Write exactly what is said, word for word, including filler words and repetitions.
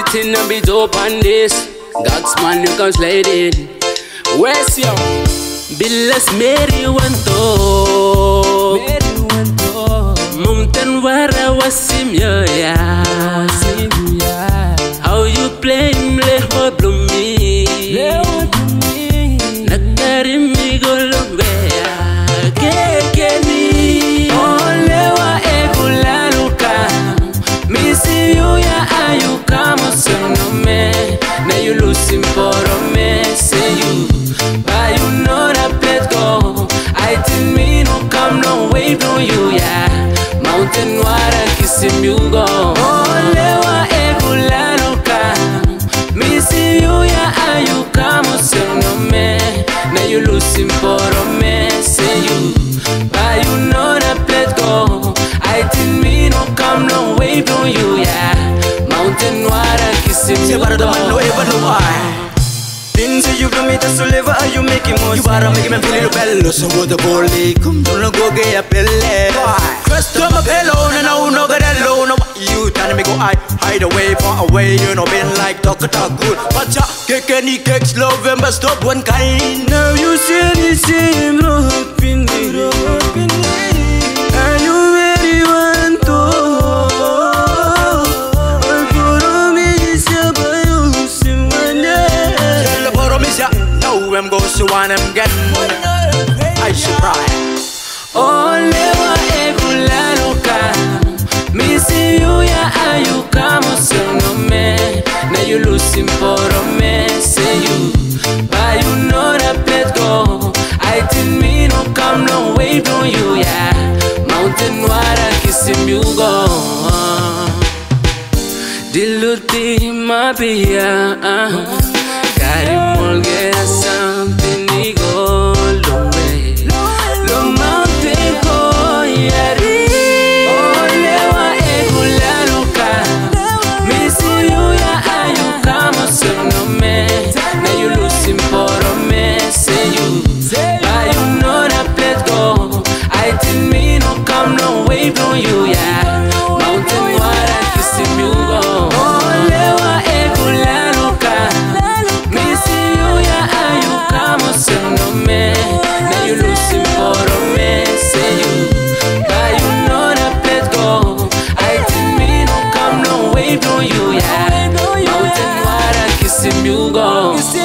Everything a be dope on this. God's man, you can slide in. Where's your Billas Mary Wanto? Mountain where I was sim ya. How you play me ho bloom me. Nakari mi go lumbe. Keke ni. Ole wa egulaluka. Missy you ya ayuka mosono me. Now you losing for me. Say you, but you know that let go. I didn't mean no come no way from you yeah. Mountain water kissing you go. Ole wa egulaluka. Missy you ya ayuka mosono me. Now you losing for me. Say you, but you know that let go. I didn't mean no come no way from you yeah. Mountain water kissing you go. Things you bring me to live, are you making more? You are making me feel bello. So what the bully come to go get a pelle. First time a bello, and now no get alone. You telling me go hide, hide away, far away. You know, been like talk talk good. But ya cake any cakes, love and but stop one kind. Now you see the same road in the road. Are you ready one to? I'm going to want him get I should cry. Ole wa egulaluka. Missy you ya ayuka mosono me. Now you losing for me. Say you, but you know that let go. I didn't mean no come no way from you yeah. Mountain water kissing you go. Diluti mabia. Kari molge something ni go lumbe. Lo mountain go yari. Ole wa egulaluka. Missy you ya ayuka mosono me. Now you losing for me. Say you, but you know that let go. I didn't mean no come no way from you yeah. Mountain water kissing you go. Ole wa egulaluka. Now you losing for me. Say you, but you know that let go. I didn't mean no come no way from you yeah. Mountain water kissing you go.